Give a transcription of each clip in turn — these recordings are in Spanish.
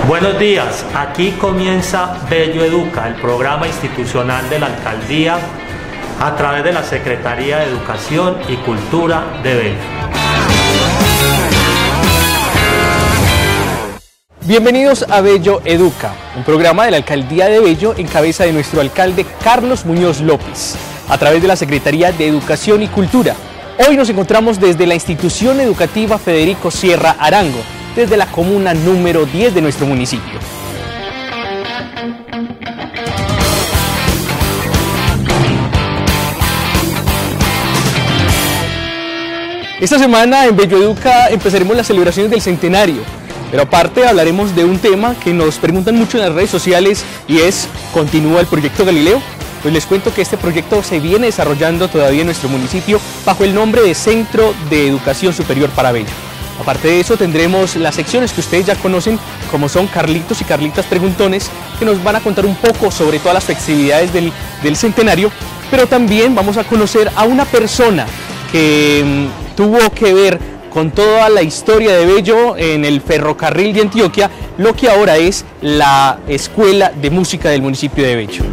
Buenos días, aquí comienza Bello Educa, el programa institucional de la Alcaldía a través de la Secretaría de Educación y Cultura de Bello. Bienvenidos a Bello Educa, un programa de la Alcaldía de Bello en cabeza de nuestro alcalde Carlos Muñoz López, a través de la Secretaría de Educación y Cultura. Hoy nos encontramos desde la institución educativa Federico Sierra Arango, desde la comuna número 10 de nuestro municipio. Esta semana en Bello Educa empezaremos las celebraciones del centenario, pero aparte hablaremos de un tema que nos preguntan mucho en las redes sociales y es: ¿continúa el proyecto Galileo? Pues les cuento que este proyecto se viene desarrollando todavía en nuestro municipio bajo el nombre de Centro de Educación Superior para Bello. Aparte de eso, tendremos las secciones que ustedes ya conocen, como son Carlitos y Carlitas Preguntones, que nos van a contar un poco sobre todas las festividades del centenario, pero también vamos a conocer a una persona que tuvo que ver con toda la historia de Bello en el ferrocarril de Antioquia, lo que ahora es la Escuela de Música del municipio de Bello.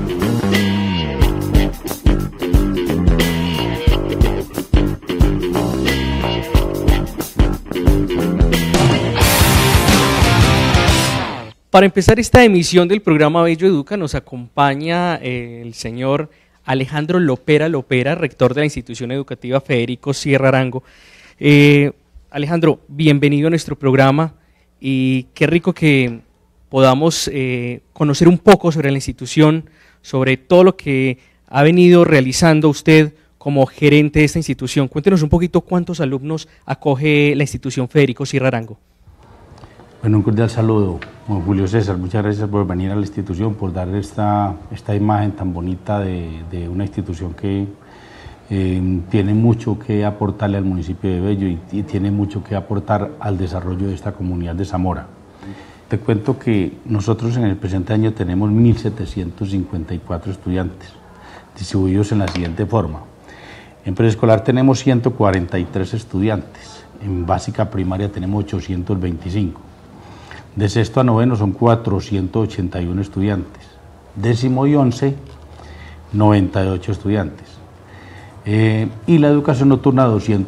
Para empezar esta emisión del programa Bello Educa nos acompaña el señor Alejandro Lopera, rector de la institución educativa Federico Sierra Arango. Alejandro, bienvenido a nuestro programa y qué rico que podamos conocer un poco sobre la institución, sobre todo lo que ha venido realizando usted como gerente de esta institución. Cuéntenos un poquito cuántos alumnos acoge la institución Federico Sierra Arango. Bueno, un cordial saludo, don Julio César, muchas gracias por venir a la institución, por dar esta imagen tan bonita de una institución que tiene mucho que aportarle al municipio de Bello y tiene mucho que aportar al desarrollo de esta comunidad de Zamora. Te cuento que nosotros en el presente año tenemos 1.754 estudiantes, distribuidos en la siguiente forma. En preescolar tenemos 143 estudiantes, en básica primaria tenemos 825. De sexto a noveno son 481 estudiantes, décimo y 11, 98 estudiantes. Y la educación nocturna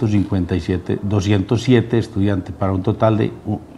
207 estudiantes, para un total de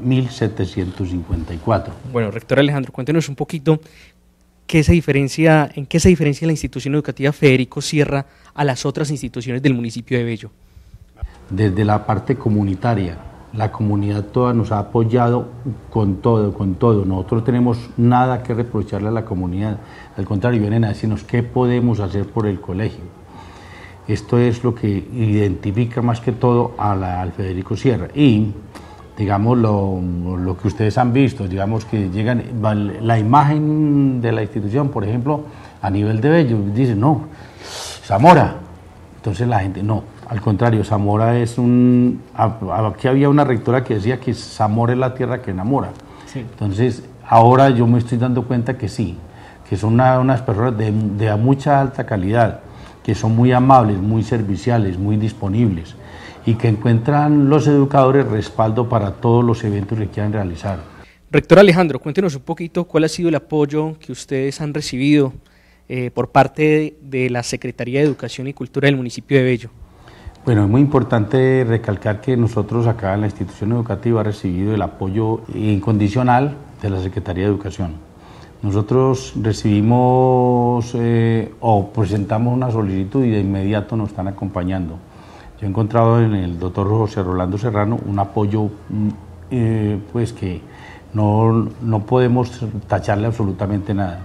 1.754. Bueno, rector Alejandro, cuéntenos un poquito en qué se diferencia la institución educativa Federico Sierra a las otras instituciones del municipio de Bello. Desde la parte comunitaria, la comunidad toda nos ha apoyado con todo. Nosotros no tenemos nada que reprocharle a la comunidad. Al contrario, vienen a decirnos qué podemos hacer por el colegio. Esto es lo que identifica más que todo al Federico Sierra. Y, digamos, lo que ustedes han visto, digamos que llegan, la imagen de la institución, por ejemplo, a nivel de Bello, dicen, no, Zamora. Entonces la gente, no. Al contrario, Zamora es aquí había una rectora que decía que Zamora es la tierra que enamora. Sí. Entonces, ahora yo me estoy dando cuenta que sí, que son unas personas de mucha alta calidad, que son muy amables, muy serviciales, muy disponibles y que encuentran los educadores respaldo para todos los eventos que quieran realizar. Rector Alejandro, cuéntenos un poquito cuál ha sido el apoyo que ustedes han recibido por parte de la Secretaría de Educación y Cultura del municipio de Bello. Bueno, es muy importante recalcar que nosotros acá en la institución educativa hemos recibido el apoyo incondicional de la Secretaría de Educación. Nosotros recibimos o presentamos una solicitud y de inmediato nos están acompañando. Yo he encontrado en el doctor José Rolando Serrano un apoyo pues que no podemos tacharle absolutamente nada.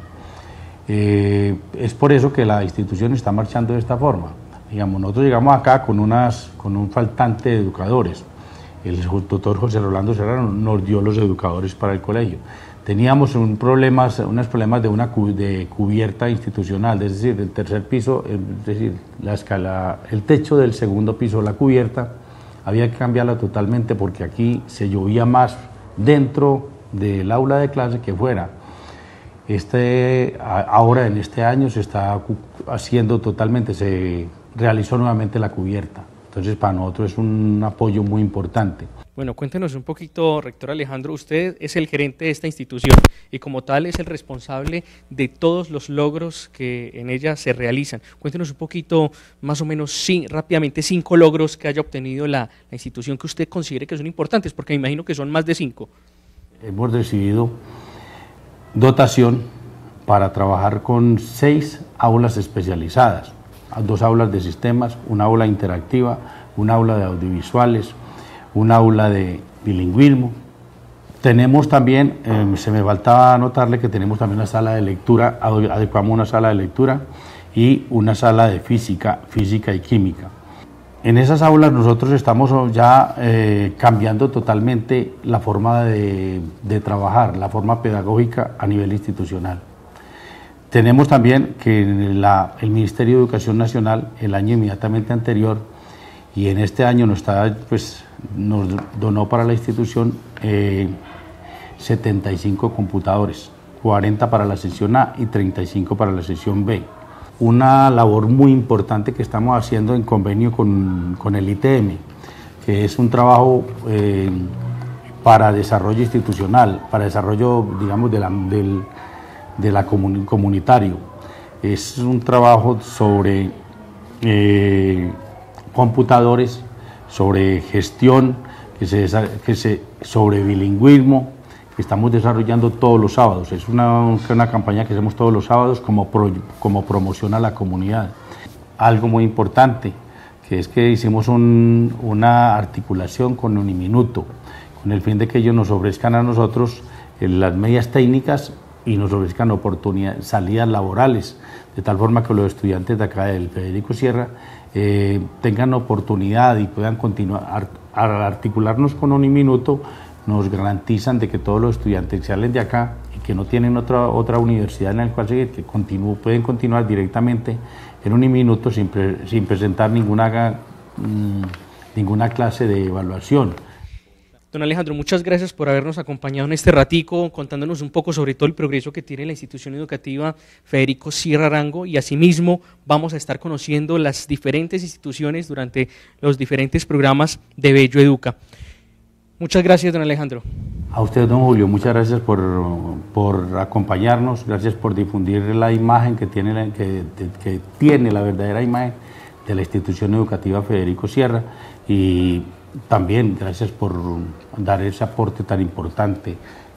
Es por eso que la institución está marchando de esta forma. Digamos, nosotros llegamos acá con un faltante de educadores. El doctor José Rolando Serrano nos dio los educadores para el colegio. Teníamos unos problemas de cubierta institucional, es decir, el tercer piso, es decir, el techo del segundo piso, la cubierta, había que cambiarla totalmente porque aquí se llovía más dentro del aula de clase que fuera. Ahora en este año se está haciendo totalmente, se realizó nuevamente la cubierta. Entonces, para nosotros es un apoyo muy importante. Bueno, cuéntenos un poquito, rector Alejandro, usted es el gerente de esta institución y como tal es el responsable de todos los logros que en ella se realizan. Cuéntenos un poquito, más o menos rápidamente, 5 logros que haya obtenido la institución que usted considere que son importantes, porque me imagino que son más de 5. Hemos recibido dotación para trabajar con 6 aulas especializadas, 2 aulas de sistemas, una aula interactiva, un aula de audiovisuales, un aula de bilingüismo. Tenemos también, se me faltaba anotarle que tenemos también una sala de lectura, adecuamos una sala de lectura y una sala de física y química. En esas aulas nosotros estamos ya cambiando totalmente la forma de trabajar, la forma pedagógica a nivel institucional. Tenemos también que el Ministerio de Educación Nacional, el año inmediatamente anterior, y en este año nos donó para la institución 75 computadores, 40 para la sección A y 35 para la sección B. Una labor muy importante que estamos haciendo en convenio con el ITM, que es un trabajo para desarrollo institucional, para desarrollo, digamos, comunitario. Es un trabajo sobre computadores, sobre gestión, sobre bilingüismo, que estamos desarrollando todos los sábados. Es una campaña que hacemos todos los sábados como promoción a la comunidad. Algo muy importante, que es que hicimos una articulación con Uniminuto, con el fin de que ellos nos ofrezcan a nosotros las medidas técnicas y nos ofrezcan oportunidades, salidas laborales, de tal forma que los estudiantes de acá del Federico Sierra tengan oportunidad y puedan continuar. Al articularnos con Uniminuto, nos garantizan de que todos los estudiantes que salen de acá y que no tienen otra universidad en la cual seguir, que pueden continuar directamente en Uniminuto sin presentar ninguna clase de evaluación. Don Alejandro, muchas gracias por habernos acompañado en este ratico, contándonos un poco sobre todo el progreso que tiene la institución educativa Federico Sierra Arango, y asimismo vamos a estar conociendo las diferentes instituciones durante los diferentes programas de Bello Educa. Muchas gracias, don Alejandro. A usted, don Julio, muchas gracias por acompañarnos, gracias por difundir la imagen que tiene la verdadera imagen de la institución educativa Federico Sierra, y también gracias por dar ese aporte tan importante,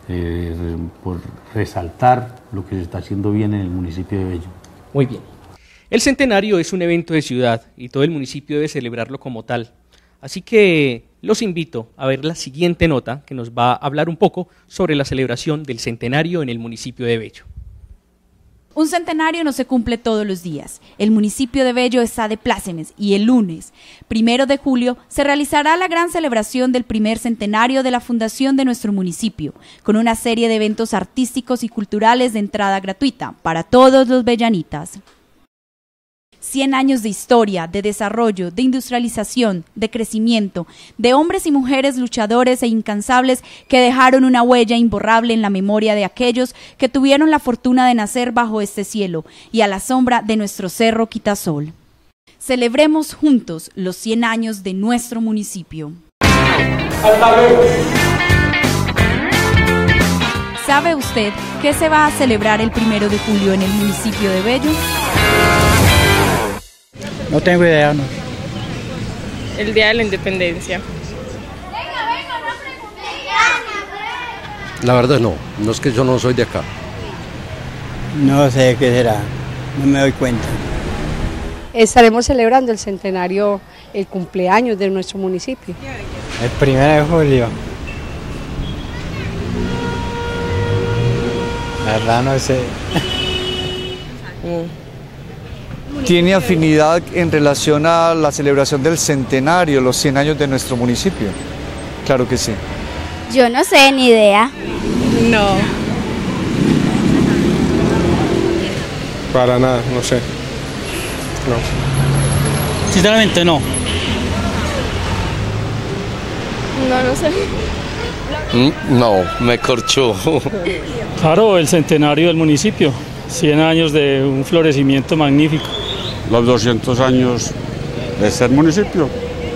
por resaltar lo que se está haciendo bien en el municipio de Bello. Muy bien. El centenario es un evento de ciudad y todo el municipio debe celebrarlo como tal. Así que los invito a ver la siguiente nota que nos va a hablar un poco sobre la celebración del centenario en el municipio de Bello. Un centenario no se cumple todos los días. El municipio de Bello está de plácemes y el lunes, 1 de julio, se realizará la gran celebración del primer centenario de la fundación de nuestro municipio, con una serie de eventos artísticos y culturales de entrada gratuita para todos los bellanitas. 100 años de historia, de desarrollo, de industrialización, de crecimiento, de hombres y mujeres luchadores e incansables que dejaron una huella imborrable en la memoria de aquellos que tuvieron la fortuna de nacer bajo este cielo y a la sombra de nuestro cerro Quitasol. Celebremos juntos los 100 años de nuestro municipio. ¿Sabe usted qué se va a celebrar el 1 de julio en el municipio de Bello? No tengo idea, no. El Día de la Independencia. La verdad no es que yo no soy de acá. No sé qué será, no me doy cuenta. Estaremos celebrando el centenario, el cumpleaños de nuestro municipio. El 1 de julio. La verdad no sé. ¿Tiene afinidad en relación a la celebración del centenario, los 100 años de nuestro municipio? Claro que sí. Yo no sé, ni idea. No. Para nada, no sé. No. Sinceramente no. No sé. No, me corchó. Claro, el centenario del municipio, 100 años de un florecimiento magnífico. Los 200 años de ser municipio,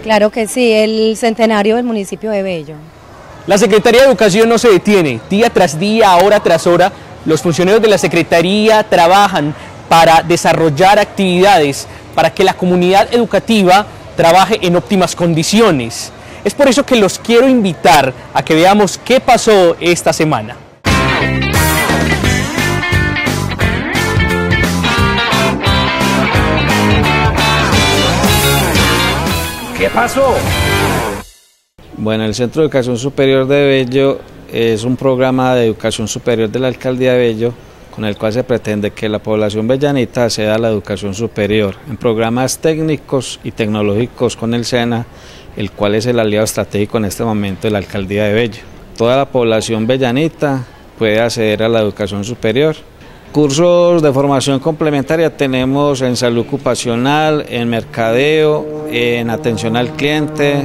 Claro que sí, el centenario del municipio de Bello. La Secretaría de Educación no se detiene, día tras día, hora tras hora, los funcionarios de la Secretaría trabajan para desarrollar actividades, para que la comunidad educativa trabaje en óptimas condiciones. Es por eso que los quiero invitar a que veamos qué pasó esta semana. ¿Qué pasó? Bueno, el Centro de Educación Superior de Bello es un programa de educación superior de la Alcaldía de Bello con el cual se pretende que la población bellanita acceda a la educación superior en programas técnicos y tecnológicos con el SENA, el cual es el aliado estratégico en este momento de la Alcaldía de Bello. Toda la población bellanita puede acceder a la educación superior. Cursos de formación complementaria tenemos en salud ocupacional, en mercadeo, en atención al cliente,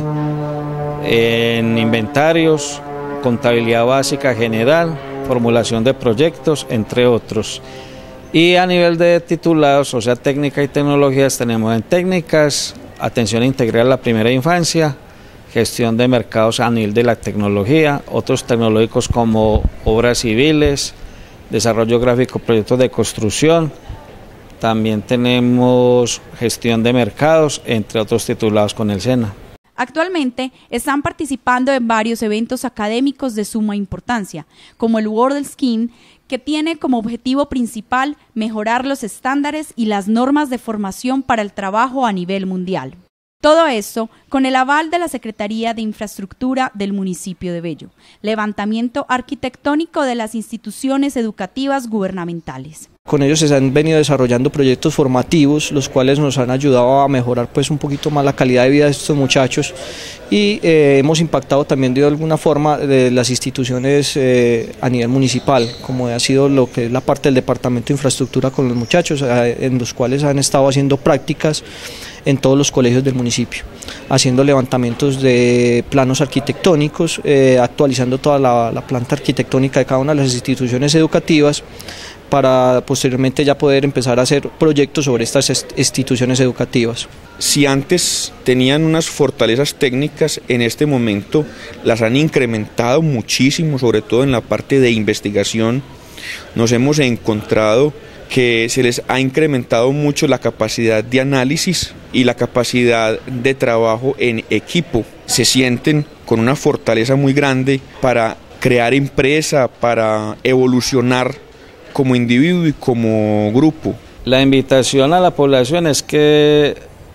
en inventarios, contabilidad básica general, formulación de proyectos, entre otros. Y a nivel de titulados, o sea, técnica y tecnologías, tenemos en técnicas, atención integral a la primera infancia, gestión de mercados a nivel de la tecnología, otros tecnológicos como obras civiles, desarrollo gráfico, proyectos de construcción, también tenemos gestión de mercados, entre otros titulados con el SENA. Actualmente están participando en varios eventos académicos de suma importancia, como el World Skin, que tiene como objetivo principal mejorar los estándares y las normas de formación para el trabajo a nivel mundial. Todo esto con el aval de la Secretaría de Infraestructura del municipio de Bello, levantamiento arquitectónico de las instituciones educativas gubernamentales. Con ellos se han venido desarrollando proyectos formativos, los cuales nos han ayudado a mejorar pues un poquito más la calidad de vida de estos muchachos y hemos impactado también de alguna forma de las instituciones a nivel municipal, como ha sido lo que es la parte del Departamento de Infraestructura con los muchachos, en los cuales han estado haciendo prácticas en todos los colegios del municipio, haciendo levantamientos de planos arquitectónicos, actualizando toda la planta arquitectónica de cada una de las instituciones educativas, para posteriormente ya poder empezar a hacer proyectos sobre estas instituciones educativas. Si antes tenían unas fortalezas técnicas, en este momento las han incrementado muchísimo, sobre todo en la parte de investigación. Nos hemos encontrado que se les ha incrementado mucho la capacidad de análisis y la capacidad de trabajo en equipo. Se sienten con una fortaleza muy grande para crear empresa, para evolucionar como individuo y como grupo. La invitación a la población es que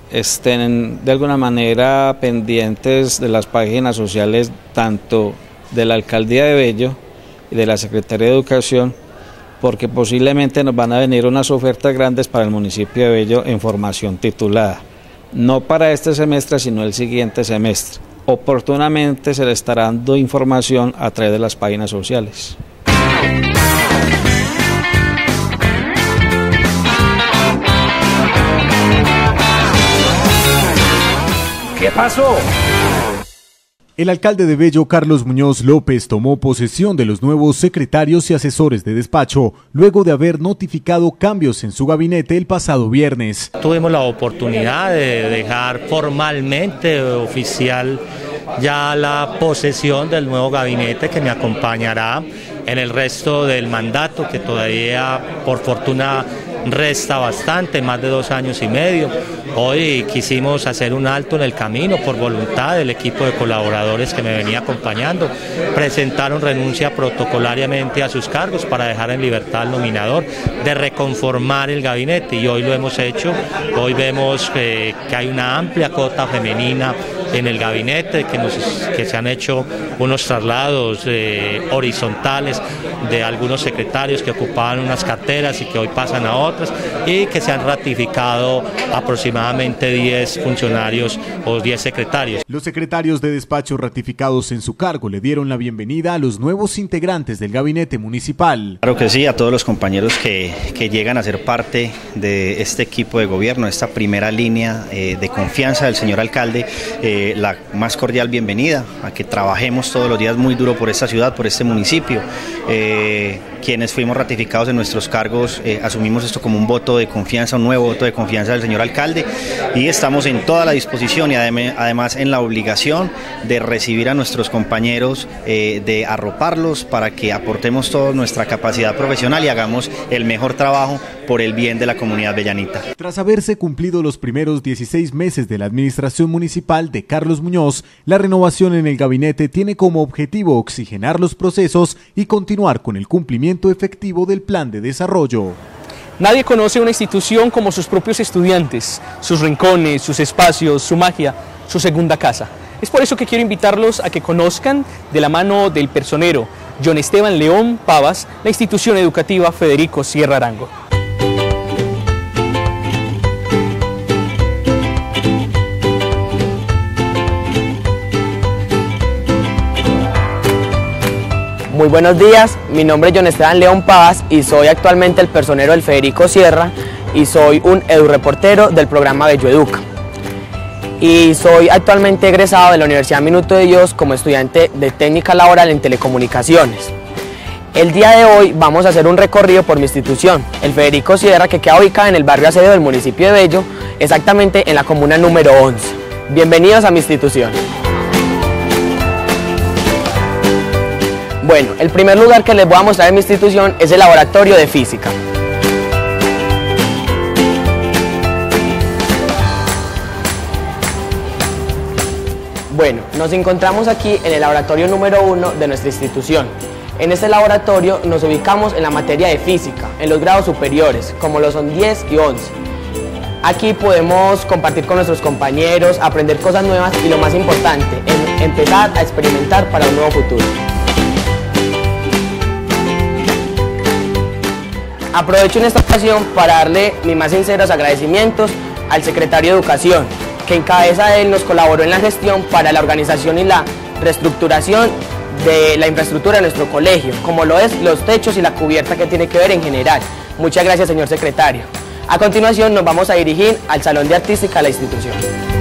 estén de alguna manera pendientes de las páginas sociales tanto de la Alcaldía de Bello y de la Secretaría de Educación, porque posiblemente nos van a venir unas ofertas grandes para el municipio de Bello en formación titulada, no para este semestre sino el siguiente semestre. Oportunamente se le estará dando información a través de las páginas sociales. ¿Qué pasó? El alcalde de Bello, Carlos Muñoz López, tomó posesión de los nuevos secretarios y asesores de despacho, luego de haber notificado cambios en su gabinete el pasado viernes. Tuvimos la oportunidad de dejar formalmente oficial ya la posesión del nuevo gabinete que me acompañará en el resto del mandato, que todavía por fortuna resta bastante, más de 2 años y medio. Hoy quisimos hacer un alto en el camino por voluntad del equipo de colaboradores que me venía acompañando. Presentaron renuncia protocolariamente a sus cargos para dejar en libertad al nominador de reconformar el gabinete, y hoy lo hemos hecho. Hoy vemos que hay una amplia cota femenina en el gabinete, que se han hecho unos traslados horizontales de algunos secretarios que ocupaban unas carteras y que hoy pasan a otras, y que se han ratificado aproximadamente 10 funcionarios o 10 secretarios. Los secretarios de despacho ratificados en su cargo le dieron la bienvenida a los nuevos integrantes del gabinete municipal. Claro que sí, a todos los compañeros que llegan a ser parte de este equipo de gobierno, esta primera línea de confianza del señor alcalde. la más cordial bienvenida a que trabajemos todos los días muy duro por esta ciudad, por este municipio. Quienes fuimos ratificados en nuestros cargos asumimos esto como un voto de confianza, un nuevo voto de confianza del señor alcalde, y estamos en toda la disposición y además en la obligación de recibir a nuestros compañeros, de arroparlos para que aportemos toda nuestra capacidad profesional y hagamos el mejor trabajo por el bien de la comunidad bellanita. Tras haberse cumplido los primeros 16 meses de la administración municipal de Carlos Muñoz, la renovación en el gabinete tiene como objetivo oxigenar los procesos y continuar con el cumplimiento efectivo del plan de desarrollo. Nadie conoce una institución como sus propios estudiantes, sus rincones, sus espacios, su magia, su segunda casa. Es por eso que quiero invitarlos a que conozcan de la mano del personero John Esteban León Pavas la institución educativa Federico Sierra Arango. Muy buenos días, mi nombre es John Esteban León Pavas y soy actualmente el personero del Federico Sierra y soy un edureportero del programa Bello Educa. Y soy actualmente egresado de la Universidad Minuto de Dios como estudiante de técnica laboral en telecomunicaciones. El día de hoy vamos a hacer un recorrido por mi institución, el Federico Sierra, que queda ubicada en el barrio Acevedo del municipio de Bello, exactamente en la comuna número 11. Bienvenidos a mi institución. Bueno, el primer lugar que les voy a mostrar en mi institución es el laboratorio de física. Bueno, nos encontramos aquí en el laboratorio número 1 de nuestra institución. En este laboratorio nos ubicamos en la materia de física, en los grados superiores, como lo son 10 y 11. Aquí podemos compartir con nuestros compañeros, aprender cosas nuevas y lo más importante, empezar a experimentar para un nuevo futuro. Aprovecho en esta ocasión para darle mis más sinceros agradecimientos al secretario de Educación, que en cabeza de él nos colaboró en la gestión para la organización y la reestructuración de la infraestructura de nuestro colegio, como lo es los techos y la cubierta que tiene que ver en general. Muchas gracias, señor secretario. A continuación nos vamos a dirigir al Salón de Artística de la institución.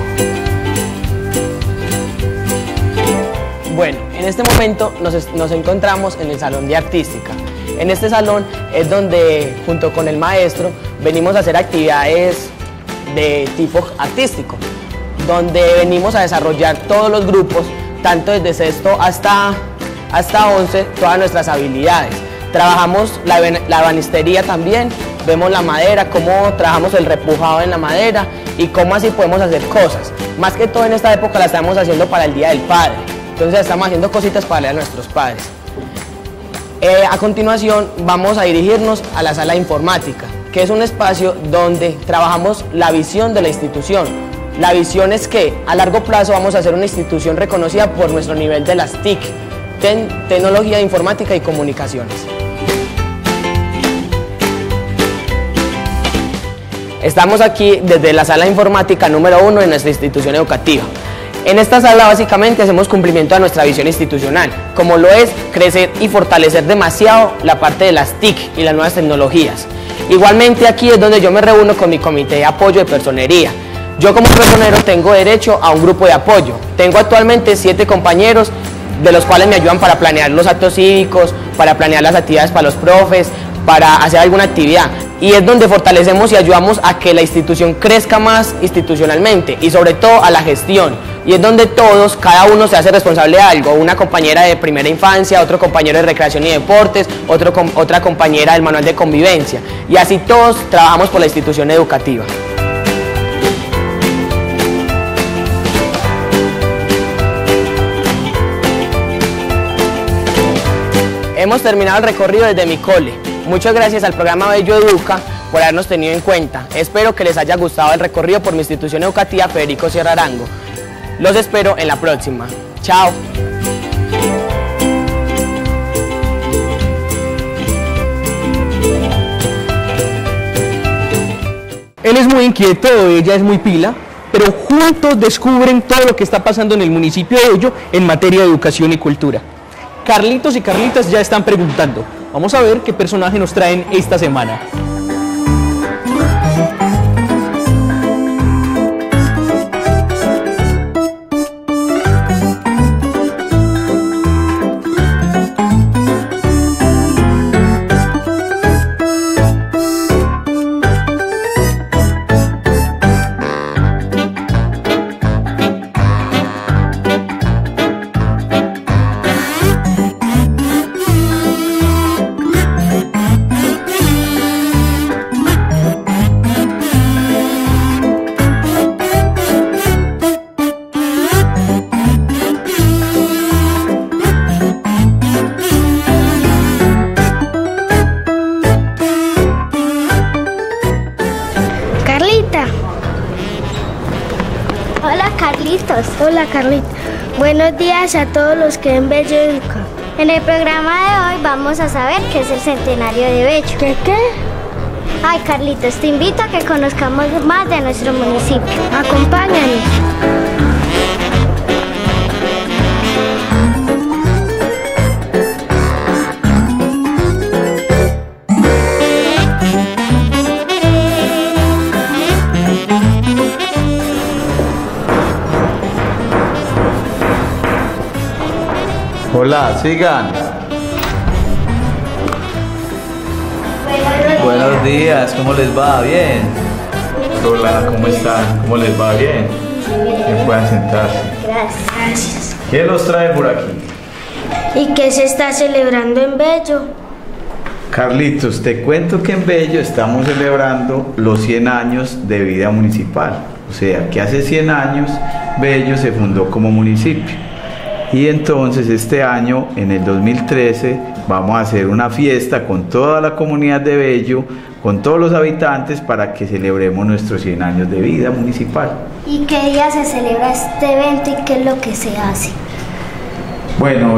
Bueno, en este momento nos encontramos en el Salón de Artística. En este salón es donde, junto con el maestro, venimos a hacer actividades de tipo artístico, donde venimos a desarrollar todos los grupos, tanto desde sexto hasta 11, todas nuestras habilidades. Trabajamos la ebanistería también, vemos la madera, cómo trabajamos el repujado en la madera y cómo así podemos hacer cosas. Más que todo en esta época la estamos haciendo para el Día del Padre, entonces estamos haciendo cositas para a nuestros padres. A continuación vamos a dirigirnos a la sala de informática, que es un espacio donde trabajamos la visión de la institución. La visión es que a largo plazo vamos a ser una institución reconocida por nuestro nivel de las TIC, Tecnología de Informática y Comunicaciones. Estamos aquí desde la sala de informática número 1 de nuestra institución educativa. En esta sala básicamente hacemos cumplimiento a nuestra visión institucional, como lo es crecer y fortalecer demasiado la parte de las TIC y las nuevas tecnologías. Igualmente aquí es donde yo me reúno con mi comité de apoyo de personería. Yo como personero tengo derecho a un grupo de apoyo. Tengo actualmente 7 compañeros, de los cuales me ayudan para planear los actos cívicos, para planear las actividades para los profes, para hacer alguna actividad. Y es donde fortalecemos y ayudamos a que la institución crezca más institucionalmente y sobre todo a la gestión. Y es donde todos, cada uno se hace responsable de algo. Una compañera de primera infancia, otro compañero de recreación y deportes, otra compañera del manual de convivencia. Y así todos trabajamos por la institución educativa. Hemos terminado el recorrido desde mi cole. Muchas gracias al programa Bello Educa por habernos tenido en cuenta. Espero que les haya gustado el recorrido por mi institución educativa Federico Sierra Arango. Los espero en la próxima. Chao. Él es muy inquieto, ella es muy pila, pero juntos descubren todo lo que está pasando en el municipio de Bello en materia de educación y cultura. Carlitos y Carlitas ya están preguntando. Vamos a ver qué personaje nos traen esta semana. todos. Hola, Carlita. Buenos días a todos los que ven Bello Educa. En el programa de hoy vamos a saber qué es el centenario de Bello. ¿Qué? Ay, Carlitos, te invito a que conozcamos más de nuestro municipio. Acompáñanos. Hola, sigan. Buenos días, ¿cómo les va? ¿Bien? Hola, ¿cómo están? ¿Cómo les va? ¿Bien? Que puedan sentarse. Gracias. ¿Quién los trae por aquí? ¿Y qué se está celebrando en Bello? Carlitos, te cuento que en Bello estamos celebrando los 100 años de vida municipal. O sea, que hace 100 años Bello se fundó como municipio. Y entonces este año, en el 2013, vamos a hacer una fiesta con toda la comunidad de Bello, con todos los habitantes, para que celebremos nuestros 100 años de vida municipal. ¿Y qué día se celebra este evento y qué es lo que se hace? Bueno,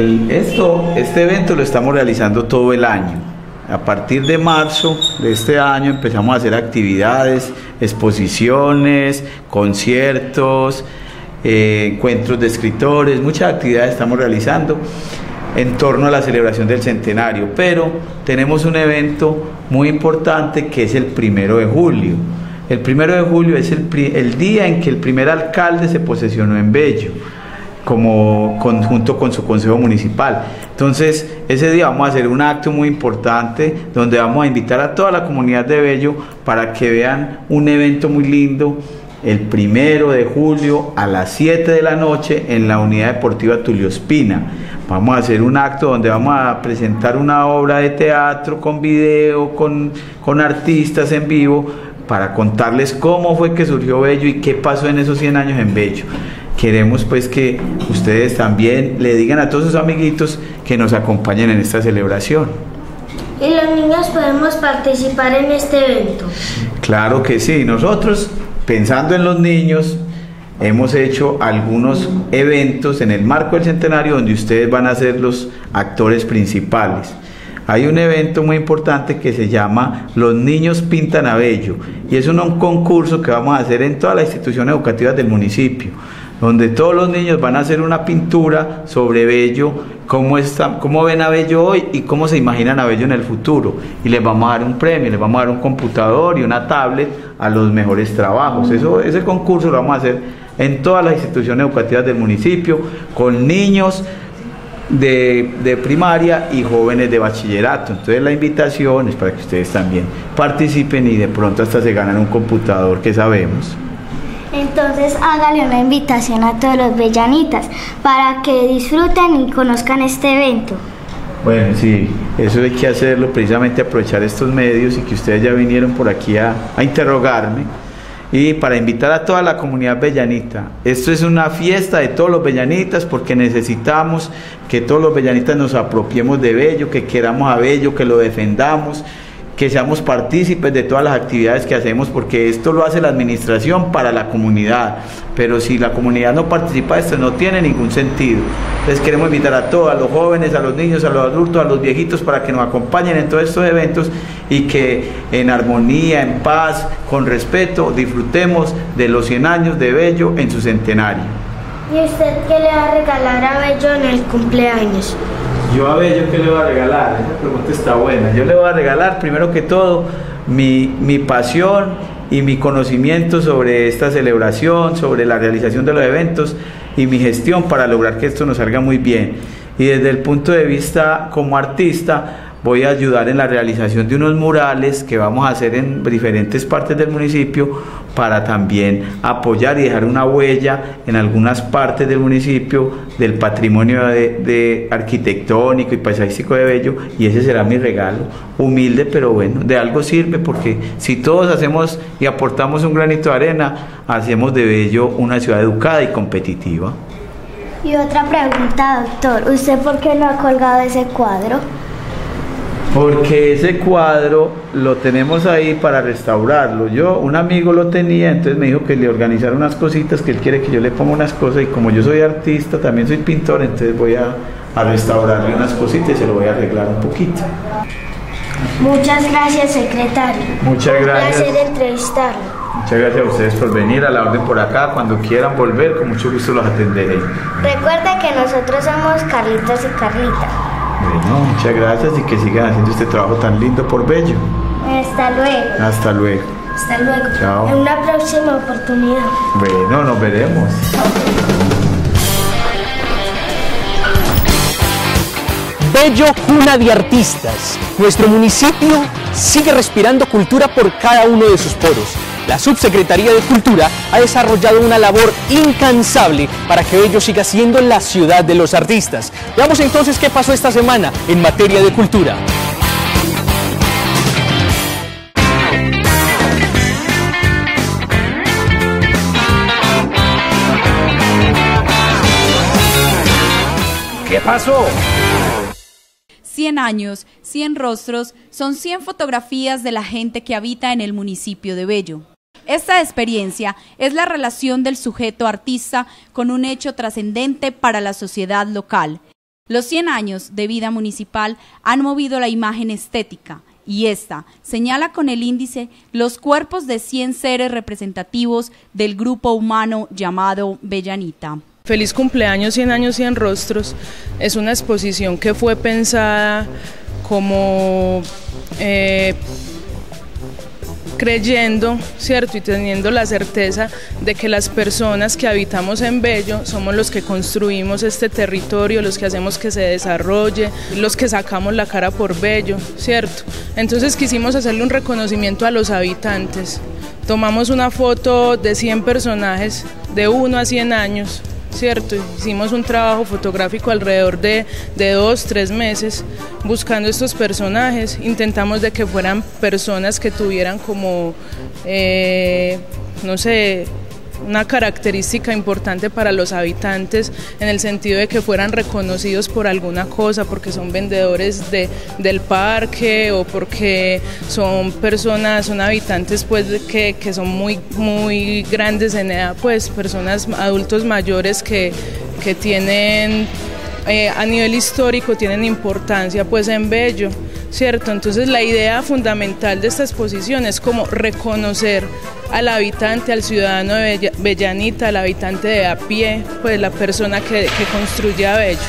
este evento lo estamos realizando todo el año. A partir de marzo de este año empezamos a hacer actividades, exposiciones, conciertos, encuentros de escritores, muchas actividades estamos realizando en torno a la celebración del centenario, pero tenemos un evento muy importante que es el 1 de julio. El 1 de julio es el día en que el primer alcalde se posesionó en Bello, junto con su consejo municipal. Entonces ese día vamos a hacer un acto muy importante donde vamos a invitar a toda la comunidad de Bello para que vean un evento muy lindo el 1 de julio a las 7 de la noche en la Unidad Deportiva Tulio Espina. Vamos a hacer un acto donde vamos a presentar una obra de teatro con video, con artistas en vivo, para contarles cómo fue que surgió Bello y qué pasó en esos 100 años en Bello. Queremos pues que ustedes también le digan a todos sus amiguitos que nos acompañen en esta celebración. ¿Y los niños podemos participar en este evento? Claro que sí, nosotros, pensando en los niños, hemos hecho algunos eventos en el marco del centenario donde ustedes van a ser los actores principales. Hay un evento muy importante que se llama Los Niños Pintan a Bello, y es un concurso que vamos a hacer en todas las instituciones educativas del municipio, donde todos los niños van a hacer una pintura sobre Bello, cómo ven a Bello hoy y cómo se imaginan a Bello en el futuro, y les vamos a dar un premio, les vamos a dar un computador y una tablet a los mejores trabajos. Ese concurso lo vamos a hacer en todas las instituciones educativas del municipio, con niños de primaria y jóvenes de bachillerato. Entonces la invitación es para que ustedes también participen y de pronto hasta se ganan un computador, que sabemos. Entonces hágale una invitación a todos los bellanitas para que disfruten y conozcan este evento. Bueno, sí, eso hay que hacerlo, precisamente aprovechar estos medios y que ustedes ya vinieron por aquí a interrogarme, y para invitar a toda la comunidad bellanita. Esto es una fiesta de todos los bellanitas, porque necesitamos que todos los bellanitas nos apropiemos de Bello, que queramos a Bello, que lo defendamos, que seamos partícipes de todas las actividades que hacemos, porque esto lo hace la administración para la comunidad, pero si la comunidad no participa de esto no tiene ningún sentido. Entonces queremos invitar a todos, a los jóvenes, a los niños, a los adultos, a los viejitos, para que nos acompañen en todos estos eventos y que en armonía, en paz, con respeto, disfrutemos de los 100 años de Bello en su centenario. ¿Y usted qué le va a regalar a Bello en el cumpleaños? Yo a Bello, ¿qué le voy a regalar? Esa pregunta está buena. Yo le voy a regalar, primero que todo, mi pasión y mi conocimiento sobre esta celebración, sobre la realización de los eventos y mi gestión para lograr que esto nos salga muy bien. Y desde el punto de vista como artista, voy a ayudar en la realización de unos murales que vamos a hacer en diferentes partes del municipio, para también apoyar y dejar una huella en algunas partes del municipio del patrimonio de arquitectónico y paisajístico de Bello, y ese será mi regalo, humilde pero bueno, de algo sirve, porque si todos hacemos y aportamos un granito de arena, hacemos de Bello una ciudad educada y competitiva. Y otra pregunta, doctor, ¿usted por qué no ha colgado ese cuadro? Porque ese cuadro lo tenemos ahí para restaurarlo. Un amigo lo tenía, entonces me dijo que le organizara unas cositas, que él quiere que yo le ponga unas cosas, y como yo soy artista, también soy pintor, entonces voy a restaurarle unas cositas y se lo voy a arreglar un poquito. Muchas gracias, secretario. Muchas gracias. Un placer entrevistarlo. Muchas gracias a ustedes por venir, a la orden por acá. Cuando quieran volver, con mucho gusto los atenderé. Recuerda que nosotros somos Carlitos y Carlita. Bueno, muchas gracias y que sigan haciendo este trabajo tan lindo por Bello. Hasta luego. Hasta luego. Hasta luego. Chao. En una próxima oportunidad. Bueno, nos veremos. Bello, cuna de artistas. Nuestro municipio sigue respirando cultura por cada uno de sus poros. La Subsecretaría de Cultura ha desarrollado una labor incansable para que Bello siga siendo la ciudad de los artistas. Veamos entonces qué pasó esta semana en materia de cultura. ¿Qué pasó? 100 años, 100 rostros, son 100 fotografías de la gente que habita en el municipio de Bello. Esta experiencia es la relación del sujeto artista con un hecho trascendente para la sociedad local. Los 100 años de vida municipal han movido la imagen estética y esta señala con el índice los cuerpos de 100 seres representativos del grupo humano llamado Bellanita. Feliz cumpleaños, 100 años, 100 rostros. Es una exposición que fue pensada como creyendo, ¿cierto? Y teniendo la certeza de que las personas que habitamos en Bello somos los que construimos este territorio, los que hacemos que se desarrolle, los que sacamos la cara por Bello, ¿cierto? Entonces quisimos hacerle un reconocimiento a los habitantes. Tomamos una foto de 100 personajes de 1 a 100 años, ¿cierto? Hicimos un trabajo fotográfico alrededor de 2-3 meses buscando estos personajes. Intentamos de que fueran personas que tuvieran como, no sé, una característica importante para los habitantes, en el sentido de que fueran reconocidos por alguna cosa, porque son vendedores del parque o porque son personas, son habitantes pues que son muy grandes en edad, pues personas, adultos mayores que tienen a nivel histórico tienen importancia pues en Bello, ¿cierto? Entonces la idea fundamental de esta exposición es como reconocer al habitante, al ciudadano de Bellanita, al habitante de a pie, pues la persona que construye a Bello.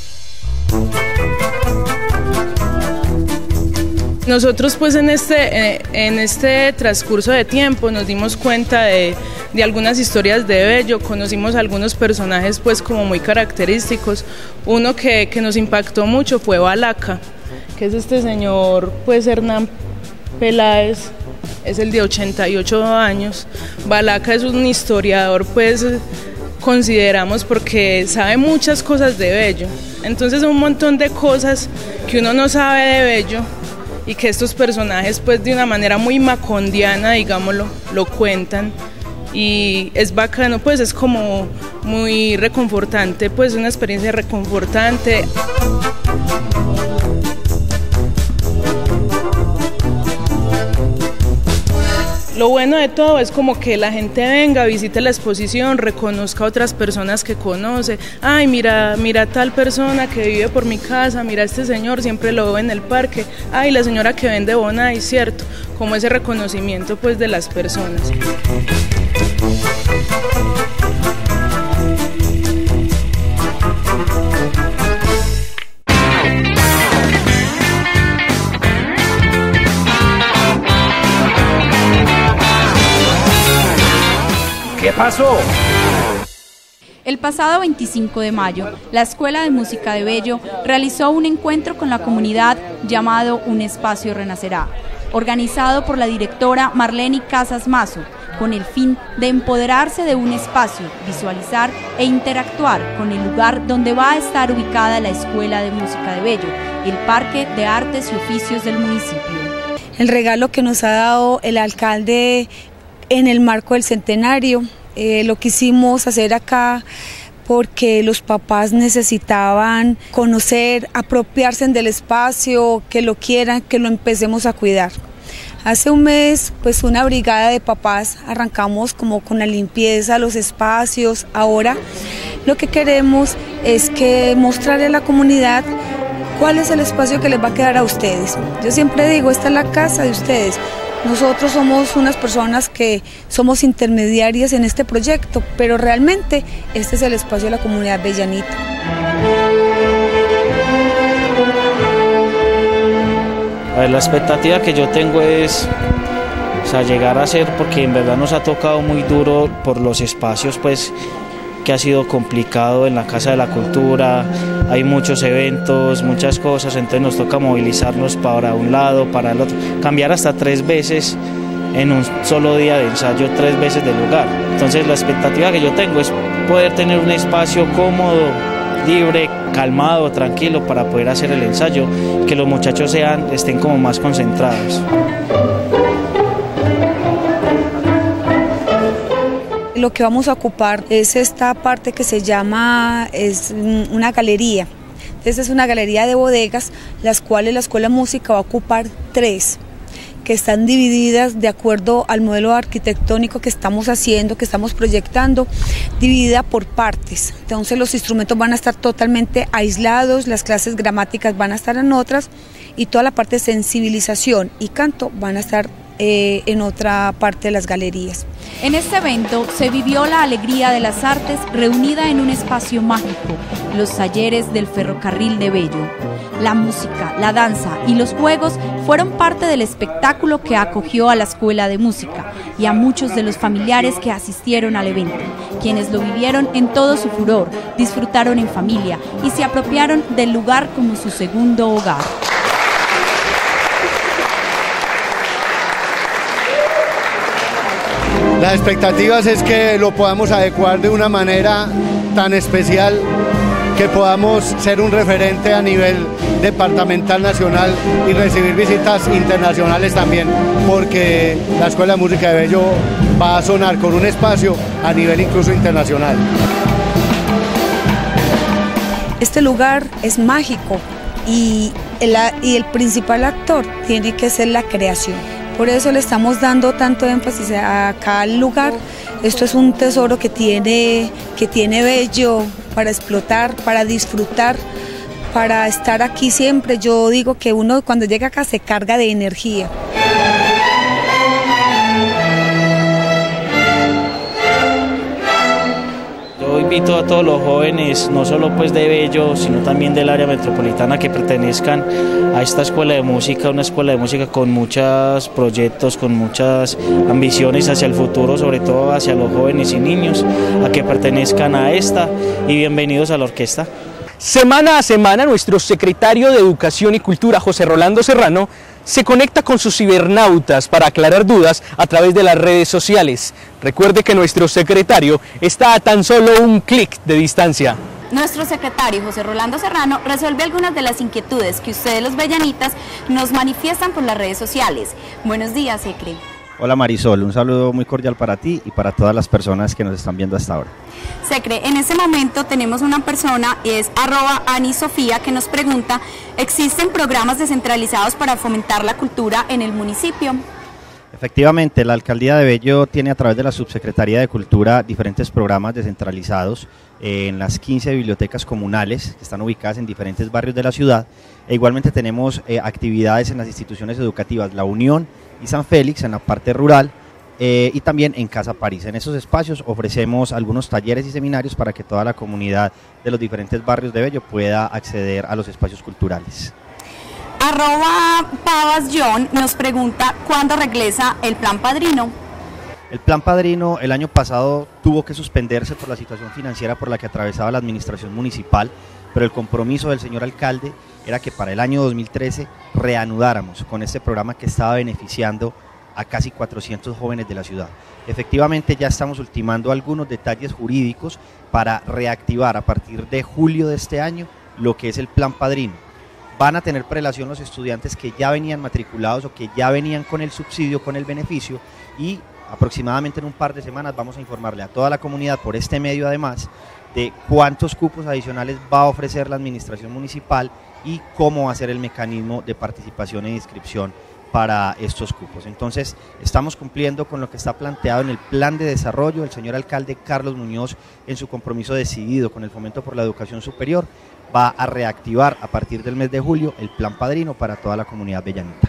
Nosotros pues en este transcurso de tiempo nos dimos cuenta de algunas historias de Bello, conocimos algunos personajes pues como muy característicos. Uno que nos impactó mucho fue Balaca, que es este señor pues Hernán Peláez, es el de 88 años. Balaca es un historiador pues consideramos porque sabe muchas cosas de Bello, entonces un montón de cosas que uno no sabe de Bello y que estos personajes pues de una manera muy macondiana, digámoslo, lo cuentan y es bacano, pues es como muy reconfortante, pues una experiencia reconfortante. Lo bueno de todo es como que la gente venga, visite la exposición, reconozca a otras personas que conoce. Ay, mira tal persona que vive por mi casa, mira este señor, siempre lo veo en el parque. Ay, la señora que vende Bonai, ¿cierto? Como ese reconocimiento pues de las personas. ¿Qué pasó? El pasado 25 de mayo, la Escuela de Música de Bello realizó un encuentro con la comunidad llamado Un Espacio Renacerá, organizado por la directora Marlene Casas Mazo, con el fin de empoderarse de un espacio, visualizar e interactuar con el lugar donde va a estar ubicada la Escuela de Música de Bello, el Parque de Artes y Oficios del municipio. El regalo que nos ha dado el alcalde en el marco del centenario, lo quisimos hacer acá porque los papás necesitaban conocer, apropiarse del espacio, que lo quieran, que lo empecemos a cuidar. Hace un mes, pues una brigada de papás arrancamos como con la limpieza, los espacios. Ahora lo que queremos es que mostrarle a la comunidad cuál es el espacio que les va a quedar a ustedes. Yo siempre digo, esta es la casa de ustedes. Nosotros somos unas personas que somos intermediarias en este proyecto, pero realmente este es el espacio de la comunidad bellanita. A ver, la expectativa que yo tengo es llegar a ser, porque en verdad nos ha tocado muy duro por los espacios, pues que ha sido complicado en la Casa de la Cultura, hay muchos eventos, muchas cosas, entonces nos toca movilizarnos para un lado, para el otro, cambiar hasta 3 veces en un solo día de ensayo, 3 veces de lugar. Entonces la expectativa que yo tengo es poder tener un espacio cómodo, libre, calmado, tranquilo para poder hacer el ensayo, que los muchachos estén como más concentrados. Lo que vamos a ocupar es esta parte que se llama, es una galería. Esta es una galería de bodegas, las cuales la Escuela de Música va a ocupar 3, que están divididas de acuerdo al modelo arquitectónico que estamos haciendo, que estamos proyectando, dividida por partes. Entonces los instrumentos van a estar totalmente aislados, las clases gramáticas van a estar en otras y toda la parte de sensibilización y canto van a estar en otra parte de las galerías. En este evento se vivió la alegría de las artes reunida en un espacio mágico, los talleres del ferrocarril de Bello. La música, la danza y los juegos fueron parte del espectáculo que acogió a la Escuela de Música y a muchos de los familiares que asistieron al evento, quienes lo vivieron en todo su furor, disfrutaron en familia y se apropiaron del lugar como su segundo hogar. Las expectativas es que lo podamos adecuar de una manera tan especial, que podamos ser un referente a nivel departamental, nacional y recibir visitas internacionales también, porque la Escuela de Música de Bello va a sonar con un espacio a nivel incluso internacional. Este lugar es mágico y el principal actor tiene que ser la creación. Por eso le estamos dando tanto énfasis acá al lugar. Esto es un tesoro que tiene Bello para explotar, para disfrutar, para estar aquí siempre. Yo digo que uno cuando llega acá se carga de energía. Yo invito a todos los jóvenes, no solo pues de Bello, sino también del área metropolitana, que pertenezcan a esta escuela de música, una escuela de música con muchos proyectos, con muchas ambiciones hacia el futuro, sobre todo hacia los jóvenes y niños, a que pertenezcan a esta, y bienvenidos a la orquesta. Semana a semana, nuestro secretario de Educación y Cultura, José Rolando Serrano, se conecta con sus cibernautas para aclarar dudas a través de las redes sociales. Recuerde que nuestro secretario está a tan solo un clic de distancia. Nuestro secretario José Rolando Serrano resuelve algunas de las inquietudes que ustedes los bellanitas nos manifiestan por las redes sociales. Buenos días, Secre. Hola Marisol, un saludo muy cordial para ti y para todas las personas que nos están viendo hasta ahora. Secre, en este momento tenemos una persona, es @anisofía, que nos pregunta, ¿existen programas descentralizados para fomentar la cultura en el municipio? Efectivamente, la Alcaldía de Bello tiene a través de la Subsecretaría de Cultura diferentes programas descentralizados en las 15 bibliotecas comunales que están ubicadas en diferentes barrios de la ciudad, e igualmente tenemos actividades en las instituciones educativas La Unión y San Félix en la parte rural, y también en Casa París. En esos espacios ofrecemos algunos talleres y seminarios para que toda la comunidad de los diferentes barrios de Bello pueda acceder a los espacios culturales. @PavasJohn nos pregunta ¿cuándo regresa el Plan Padrino? El Plan Padrino el año pasado tuvo que suspenderse por la situación financiera por la que atravesaba la administración municipal, pero el compromiso del señor alcalde era que para el año 2013 reanudáramos con este programa que estaba beneficiando a casi 400 jóvenes de la ciudad. Efectivamente ya estamos ultimando algunos detalles jurídicos para reactivar a partir de julio de este año lo que es el Plan Padrino. Van a tener prelación los estudiantes que ya venían matriculados o que ya venían con el subsidio, con el beneficio, y aproximadamente en un par de semanas vamos a informarle a toda la comunidad por este medio además de cuántos cupos adicionales va a ofrecer la administración municipal y cómo va a ser el mecanismo de participación e inscripción para estos cupos. Entonces, estamos cumpliendo con lo que está planteado en el plan de desarrollo. El señor alcalde Carlos Muñoz, en su compromiso decidido con el Fomento por la Educación Superior, va a reactivar a partir del mes de julio el plan padrino para toda la comunidad bellanita.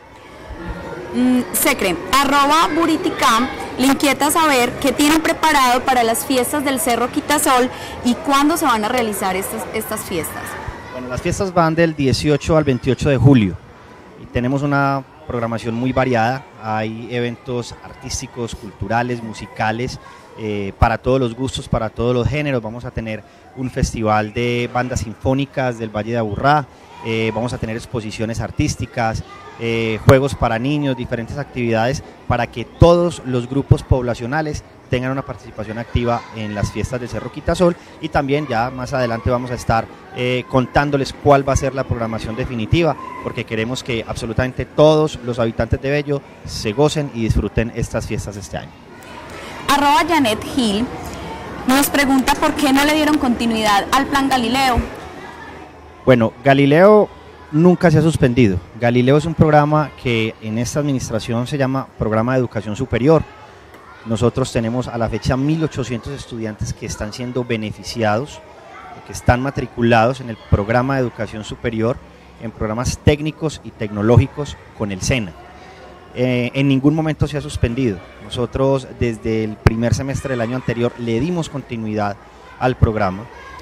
Secre, @Buriticam, le inquieta saber qué tienen preparado para las fiestas del Cerro Quitasol y cuándo se van a realizar estas fiestas. Bueno, las fiestas van del 18 al 28 de julio y tenemos una programación muy variada. Hay eventos artísticos, culturales, musicales, para todos los gustos, para todos los géneros. Vamos a tener un festival de bandas sinfónicas del Valle de Aburrá, vamos a tener exposiciones artísticas, juegos para niños, diferentes actividades para que todos los grupos poblacionales tengan una participación activa en las fiestas del Cerro Quitasol, y también ya más adelante vamos a estar contándoles cuál va a ser la programación definitiva, porque queremos que absolutamente todos los habitantes de Bello se gocen y disfruten estas fiestas de este año. @Janet Gil nos pregunta por qué no le dieron continuidad al plan Galileo. Bueno, Galileo nunca se ha suspendido. Galileo es un programa que en esta administración se llama Programa de Educación Superior. Nosotros tenemos a la fecha 1.800 estudiantes que están siendo beneficiados, que están matriculados en el Programa de Educación Superior, en programas técnicos y tecnológicos con el SENA. En ningún momento se ha suspendido. Nosotros desde el primer semestre del año anterior le dimos continuidad al programa.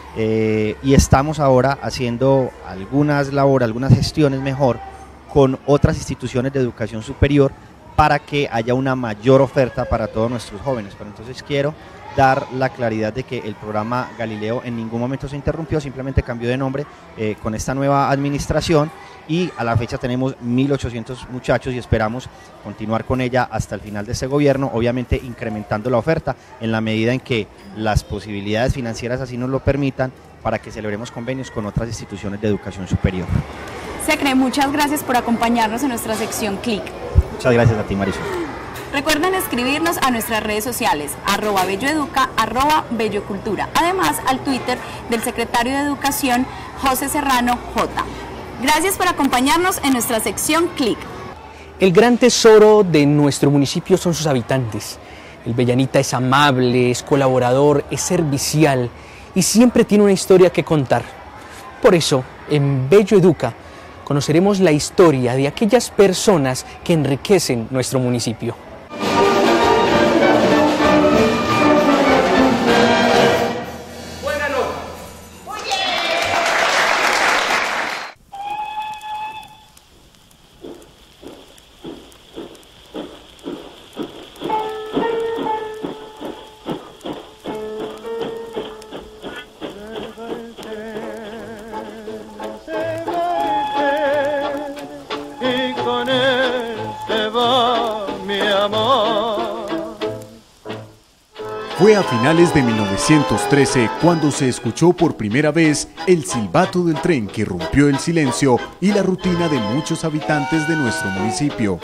Y estamos ahora haciendo algunas gestiones mejor con otras instituciones de educación superior para que haya una mayor oferta para todos nuestros jóvenes. Pero entonces quiero dar la claridad de que el programa Galileo en ningún momento se interrumpió, simplemente cambió de nombre con esta nueva administración, y a la fecha tenemos 1.800 muchachos y esperamos continuar con ella hasta el final de este gobierno, obviamente incrementando la oferta en la medida en que las posibilidades financieras así nos lo permitan, para que celebremos convenios con otras instituciones de educación superior. Secre, muchas gracias por acompañarnos en nuestra sección Click. Muchas gracias a ti, Marisol. Recuerden escribirnos a nuestras redes sociales, @belloeduca, @bellocultura, además al Twitter del secretario de Educación, José Serrano J. Gracias por acompañarnos en nuestra sección Click. El gran tesoro de nuestro municipio son sus habitantes. El bellanita es amable, es colaborador, es servicial y siempre tiene una historia que contar. Por eso, en Bello Educa, conoceremos la historia de aquellas personas que enriquecen nuestro municipio. Fue a finales de 1913 cuando se escuchó por primera vez el silbato del tren que rompió el silencio y la rutina de muchos habitantes de nuestro municipio.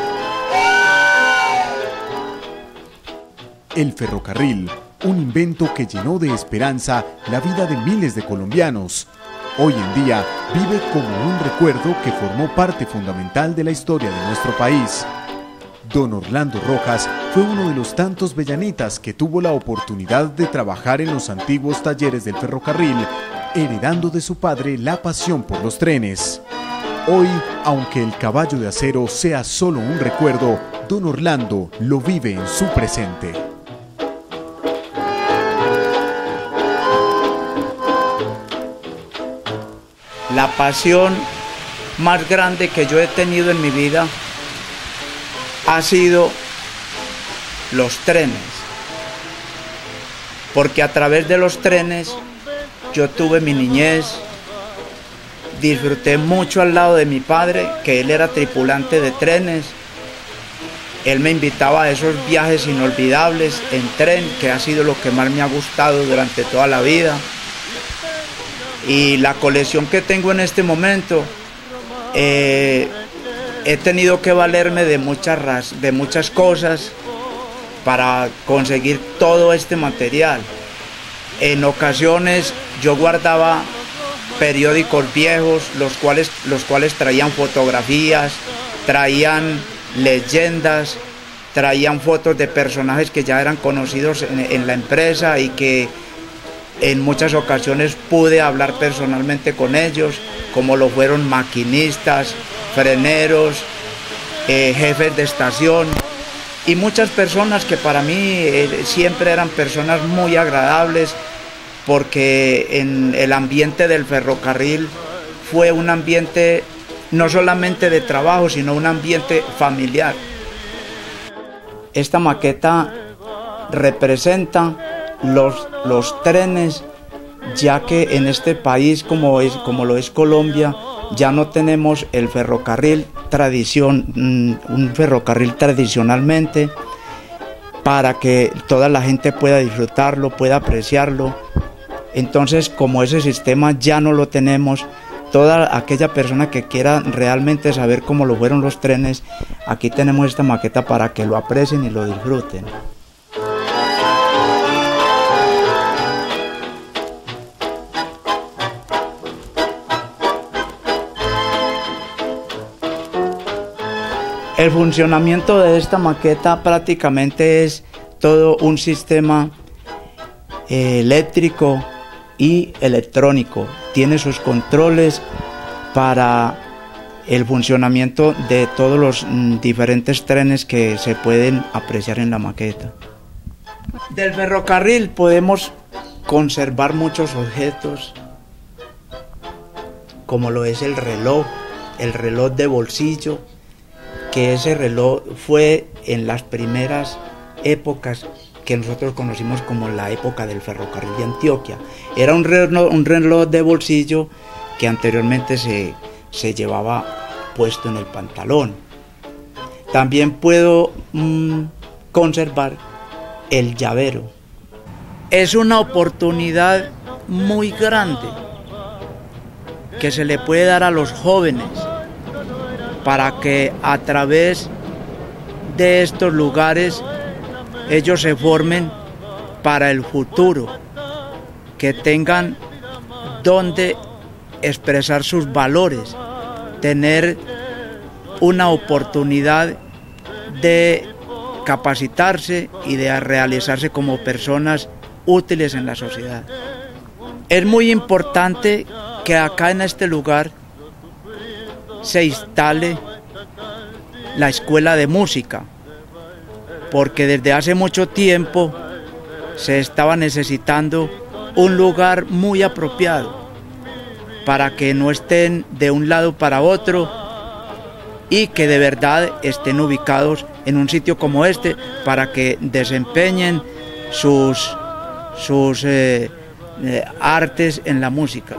El ferrocarril, un invento que llenó de esperanza la vida de miles de colombianos. Hoy en día vive como un recuerdo que formó parte fundamental de la historia de nuestro país. Don Orlando Rojas fue uno de los tantos bellanitas que tuvo la oportunidad de trabajar en los antiguos talleres del ferrocarril, heredando de su padre la pasión por los trenes. Hoy, aunque el caballo de acero sea solo un recuerdo, Don Orlando lo vive en su presente. La pasión más grande que yo he tenido en mi vida ha sido los trenes, porque a través de los trenes yo tuve mi niñez, disfruté mucho al lado de mi padre, que él era tripulante de trenes. Él me invitaba a esos viajes inolvidables en tren, que ha sido lo que más me ha gustado durante toda la vida. Y la colección que tengo en este momento, he tenido que valerme de muchas cosas para conseguir todo este material. En ocasiones yo guardaba periódicos viejos, los cuales traían fotografías, traían leyendas, traían fotos de personajes que ya eran conocidos en la empresa y que en muchas ocasiones pude hablar personalmente con ellos, como lo fueron maquinistas, freneros, jefes de estación y muchas personas que para mí siempre eran personas muy agradables, porque en el ambiente del ferrocarril fue un ambiente no solamente de trabajo, sino un ambiente familiar. Esta maqueta representa los trenes, ya que en este país, como lo es Colombia, ya no tenemos el ferrocarril un ferrocarril tradicionalmente, para que toda la gente pueda disfrutarlo, pueda apreciarlo. Entonces, como ese sistema ya no lo tenemos, toda aquella persona que quiera realmente saber cómo lo fueron los trenes, aquí tenemos esta maqueta para que lo aprecien y lo disfruten. El funcionamiento de esta maqueta prácticamente es todo un sistema eléctrico y electrónico. Tiene sus controles para el funcionamiento de todos los diferentes trenes que se pueden apreciar en la maqueta. Del ferrocarril podemos conservar muchos objetos, como lo es el reloj de bolsillo, que ese reloj fue en las primeras épocas que nosotros conocimos como la época del ferrocarril de Antioquia. Era un reloj de bolsillo que anteriormente se llevaba puesto en el pantalón. También puedo conservar el llavero. Es una oportunidad muy grande que se le puede dar a los jóvenes para que a través de estos lugares ellos se formen para el futuro, que tengan donde expresar sus valores, tener una oportunidad de capacitarse y de realizarse como personas útiles en la sociedad. Es muy importante que acá en este lugar se instale la escuela de música, porque desde hace mucho tiempo se estaba necesitando un lugar muy apropiado para que no estén de un lado para otro y que de verdad estén ubicados en un sitio como este para que desempeñen sus artes en la música.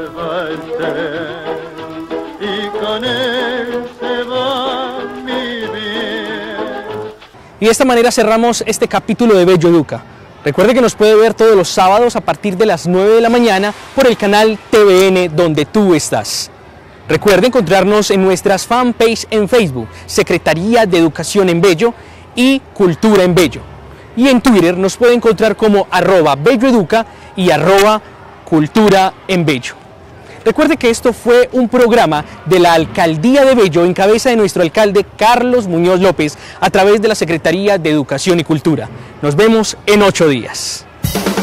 Y de esta manera cerramos este capítulo de Bello Educa. Recuerde que nos puede ver todos los sábados a partir de las 9 de la mañana por el canal TVN donde tú estás. Recuerde encontrarnos en nuestras fanpage en Facebook, Secretaría de Educación en Bello y Cultura en Bello. Y en Twitter nos puede encontrar como @belloeduca y @cultura en Bello. Recuerde que esto fue un programa de la Alcaldía de Bello en cabeza de nuestro alcalde Carlos Muñoz López a través de la Secretaría de Educación y Cultura. Nos vemos en 8 días.